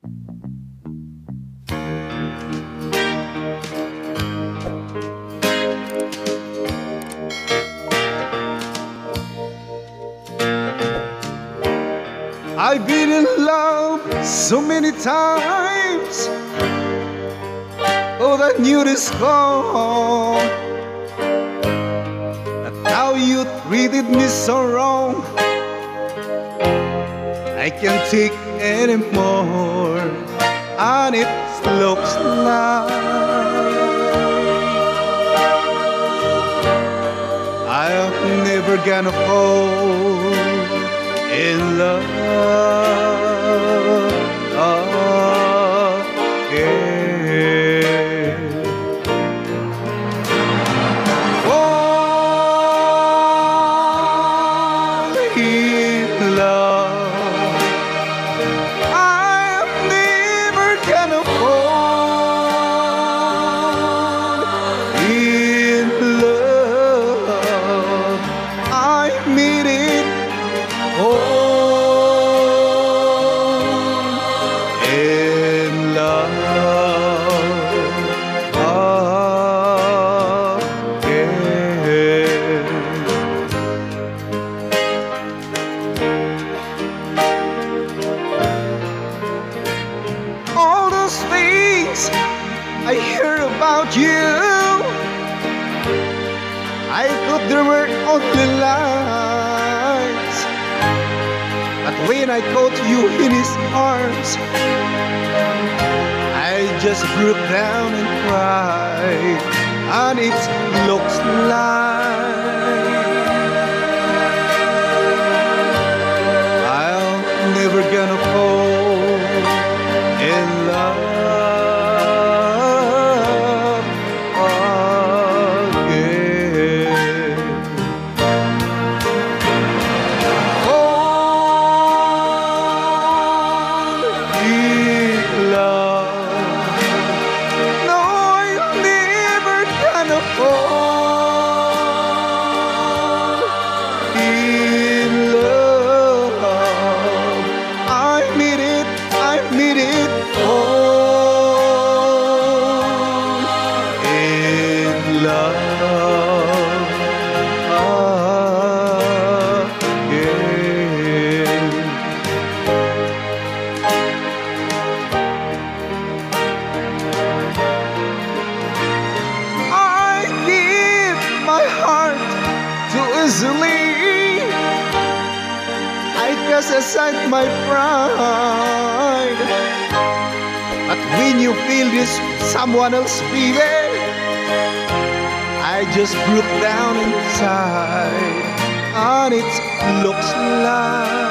I've been in love so many times. Oh, that knew this song. But how you treated me so wrong, I can't take anymore. And it looks like I'm never gonna fall in love again. Fall in love, I'm never gonna fall in love. I mean it. Oh, in love again. All those things I hear about you, I thought there were only lies. But when I caught you in his arms, I just broke down and cried. And it looks like I'm never gonna fall in love again. No, I'm never gonna fall in love. I mean it, I mean it. Fall in love again. My heart too easily. I cast aside my pride. But when you feel this someone else, baby, I just broke down inside. And it looks like